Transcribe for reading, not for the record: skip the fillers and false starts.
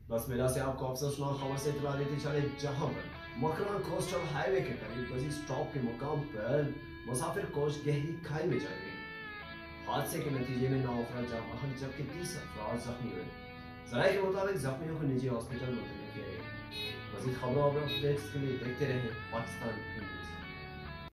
lasbela से आपको अफसोसनाक खबर से इतला देते चले जहां पर मकरान कोस्टल हाईवे के करीब बसी स्टॉप के मुकाम पर मुसाफिर कोच गहरी खाई में चल गई। हादसे के नतीजे में 9 अफराद जान बहक जबकि 30 अफराद जख्मी हुए। जराये के मुताबिक जख्मियों को निजी हॉस्पिटल मुंतकिल किया गया। मज़ीद खबरों और अपडेट्स के लिए देखते रहें पाकिस्तान।